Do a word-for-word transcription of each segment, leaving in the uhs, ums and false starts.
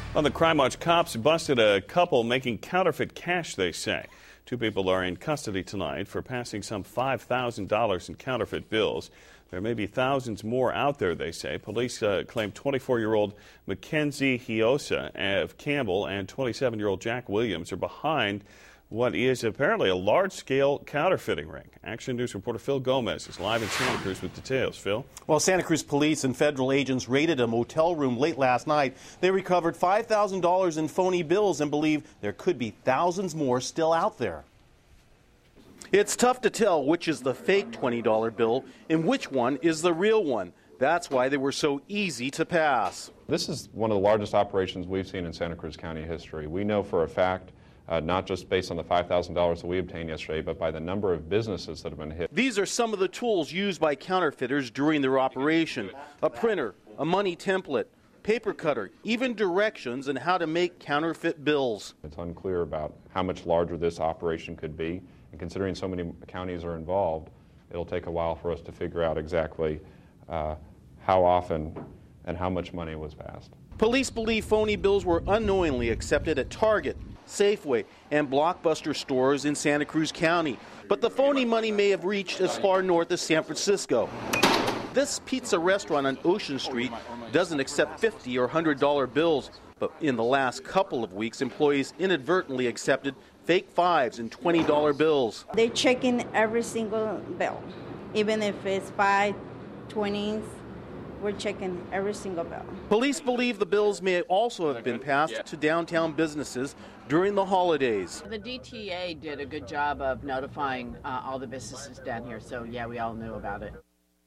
On the Crime Watch, cops busted a couple making counterfeit cash, they say. Two people are in custody tonight for passing some five thousand dollars in counterfeit bills. There may be thousands more out there, they say. Police uh, claim twenty-four-year-old Mackenzie Hiosa of Campbell and twenty-seven-year-old Jack Williams are behind what is apparently a large-scale counterfeiting ring. Action News reporter Phil Gomez is live in Santa Cruz with details. Phil? Well, Santa Cruz police and federal agents raided a motel room late last night. They recovered five thousand dollars in phony bills and believe there could be thousands more still out there. It's tough to tell which is the fake twenty dollar bill and which one is the real one. That's why they were so easy to pass. This is one of the largest operations we've seen in Santa Cruz County history. We know for a fact, uh, not just based on the five thousand dollars that we obtained yesterday, but by the number of businesses that have been hit. These are some of the tools used by counterfeiters during their operation. A printer, a money template, paper cutter, even directions on how to make counterfeit bills. It's unclear about how much larger this operation could be, and considering so many counties are involved, it'll take a while for us to figure out exactly uh, how often and how much money was passed. Police believe phony bills were unknowingly accepted at Target, Safeway, and Blockbuster stores in Santa Cruz County. But the phony money may have reached as far north as San Francisco. This pizza restaurant on Ocean Street doesn't accept fifty or one hundred dollar bills, but in the last couple of weeks, employees inadvertently accepted fake fives and twenty dollar bills. They check in every single bill, even if it's five, twenties. We're checking every single bill. Police believe the bills may also have been passed to downtown businesses during the holidays. The D T A did a good job of notifying uh, all the businesses down here, so yeah, we all knew about it.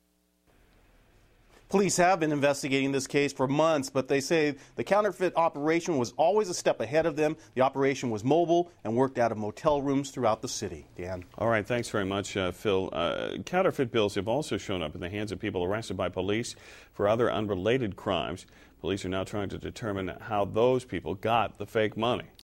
Police have been investigating this case for months, but they say the counterfeit operation was always a step ahead of them. The operation was mobile and worked out of motel rooms throughout the city. Dan? All right, thanks very much, uh, Phil. Uh, counterfeit bills have also shown up in the hands of people arrested by police for other unrelated crimes. Police are now trying to determine how those people got the fake money.